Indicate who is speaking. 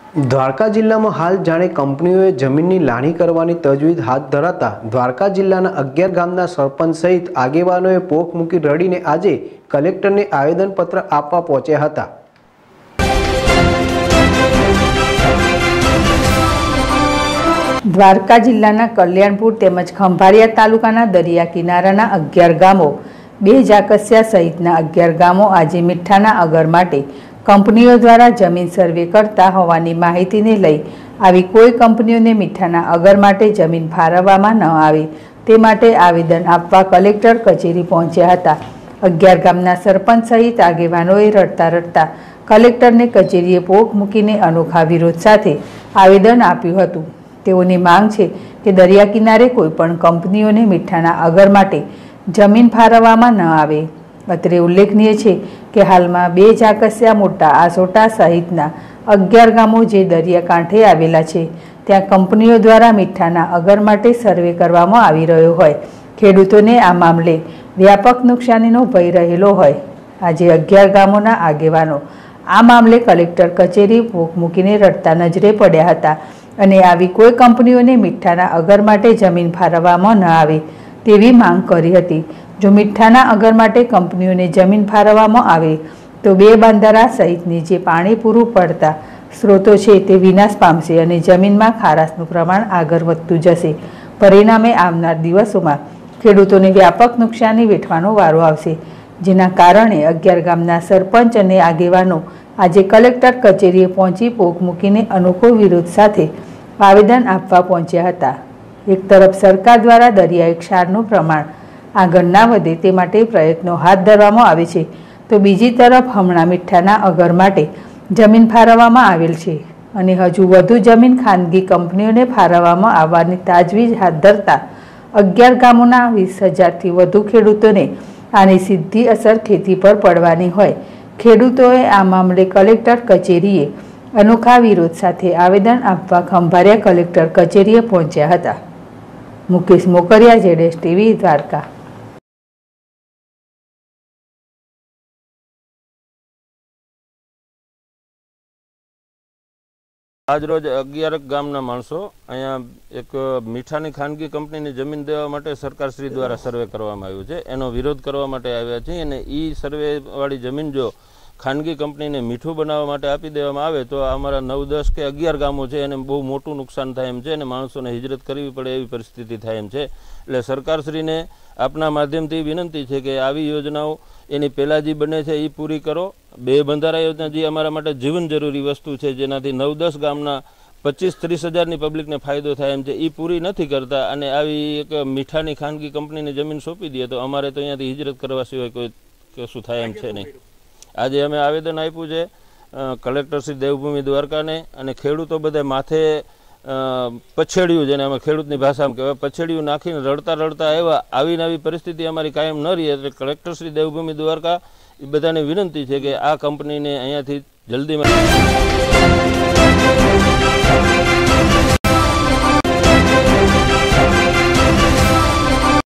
Speaker 1: દ્વારકા જિલ્લામાં હાલ જાણે કંપનીઓએ જમીનની લાણી કરવાની તજવીજ હાથ ધરાતા દ્વારકા જિલ્લાના 11 ગામના સરપંચ સહિત આગેવાનોએ પોખ મૂકી રડીને આજે કલેક્ટરને આવેદનપત્ર આપવા પહોંચ્યા હતા।
Speaker 2: દ્વારકા જિલ્લાના કલ્યાણપુર તેમજ ખંભાળિયા તાલુકાના દરિયા કિનારાના 11 ગામો, 2 જાકસિયા સહિતના 11 ગામો આજે મીઠાના અગર માટે કંપનીઓ દ્વારા જમીન સર્વે કરતા હોવાની માહિતીને લઈ આવી કોઈ કંપનીઓને મીઠાના અગર માટે જમીન ફાળવવામાં ન આવે તે માટે આવેદન આપવા કલેક્ટર કચેરી પહોંચ્યા હતા। 11 ગામના સરપંચ સહિત આગેવાનોએ રડતા રડતા કલેક્ટરને કચેરીએ પોખ મૂકીને અનોખા વિરોધ સાથે આવેદન આપ્યું હતું। તેઓની માંગ છે કે દરિયા કિનારે કોઈપણ કંપનીઓને મીઠાના અગર માટે જમીન ફાળવવામાં ન આવે। અત્રે ઉલ્લેખનીય છે કે હાલમાં 2 જાકસિયા મોટા આસોટા સહિતના 11 ગામો જે દરિયાકાંઠે આવેલા છે ત્યાં કંપનીઓ દ્વારા મીઠાના અગર માટે સર્વે કરવામાં આવી રહ્યો હોય ખેડૂતોને આ મામલે વ્યાપક નુકસાનીનો ભય રહેલો હોય આજે 11 ગામોના આગેવાનો આ મામલે કલેક્ટર કચેરી પોખ મૂકીને રડતા નજરે પડ્યા હતા અને આવી કોઈ કંપનીઓને મીઠાના અગર માટે જમીન ફાળવવામાં ન આવે તેવી માંગ કરી હતી। જો મીઠાના અગર માટે કંપનીઓને જમીન ફાળવવામાં આવે તો 2 બાંધારા સહિતની જે પાણી પૂરું પડતા સ્ત્રોતો છે તે વિનાશ પામશે અને જમીનમાં ખારાશનું પ્રમાણ આગળ વધતું જશે। પરિણામે આવનાર દિવસોમાં ખેડૂતોને વ્યાપક નુકસાની વેઠવાનો વારો આવશે, જેના કારણે 11 ગામના સરપંચ અને આગેવાનો આજે કલેક્ટર કચેરીએ પહોંચી પોખ મૂકીને અનોખો વિરોધ સાથે આવેદન આપવા પહોંચ્યા હતા। એક તરફ સરકાર દ્વારા દરિયાઈ ક્ષારનું પ્રમાણ આગળ ના વધે તે માટે પ્રયત્નો હાથ ધરવામાં આવે છે તો બીજી તરફ હમણાં મીઠાના અગર માટે જમીન ફાળવવામાં આવેલ છે અને હજુ વધુ જમીન ખાનગી કંપનીઓને ફાળવવામાં આવવાની તાજવીજ હાથ ધરતા 11 ગામોના 20,000થી વધુ ખેડૂતોને આની સીધી અસર ખેતી પર પડવાની હોય ખેડૂતોએ આ મામલે કલેક્ટર કચેરીએ અનોખા વિરોધ સાથે આવેદન આપવા ખંભાળિયા કલેક્ટર કચેરીએ પહોંચ્યા હતા। Mukesh Mokariya, ZS TV, Dwarka.
Speaker 3: આજ રોજ 11 ગામના માણસો અહીંયા એક મીઠાની ખાનગી કંપનીની જમીન દેવા માટે સરકારશ્રી દ્વારા સર્વે કરવામાં આવ્યું છે, એનો વિરોધ કરવા માટે આવ્યા છીએ અને એ સર્વેવાળી જમીન જો ખાનગી કંપનીને મીઠું બનાવવા માટે આપી દેવામાં આવે તો અમારા 9, 10 કે 11 ગામો છે એને બહુ મોટું નુકસાન થાય એમ છે અને માણસોને હિજરત કરવી પડે એવી પરિસ્થિતિ થાય એમ છે। એટલે સરકારશ્રીને આપના માધ્યમથી વિનંતી છે કે આવી યોજનાઓ એની પહેલાં જે બને છે એ પૂરી કરો। 2 બંધારા યોજના જે અમારા માટે જીવન જરૂરી વસ્તુ છે જેનાથી 9, 10 ગામના 25-30 હજારની પબ્લિકને ફાયદો થાય એમ છે એ પૂરી નથી કરતા અને આવી એક મીઠાની ખાનગી કંપનીની જમીન સોંપી દે તો અમારે તો અહીંયાથી હિજરત કરવા સિવાય કોઈ કશું થાય એમ છે નહીં। આજે અમે આવેદન આપ્યું છે કલેક્ટર શ્રી દેવભૂમિ દ્વારકાને અને ખેડૂતો બધા માથે પછેડિયું, જેને અમે ખેડૂતની ભાષામાં કહેવાય, પછેડિયું નાખીને રડતા રડતા આવ્યા। આવીને આવી પરિસ્થિતિ અમારી કાયમ ન રહી એટલે કલેક્ટર શ્રી દેવભૂમિ દ્વારકા એ બધાને વિનંતી છે કે આ કંપનીને અહીંયાથી જલ્દીમાં